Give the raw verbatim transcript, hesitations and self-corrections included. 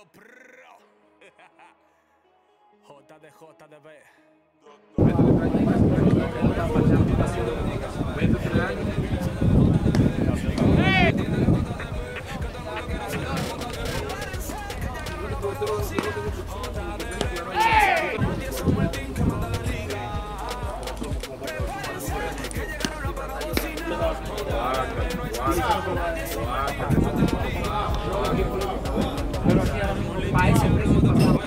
J D J D B. Pero aquí ahora mismo, para ese precio,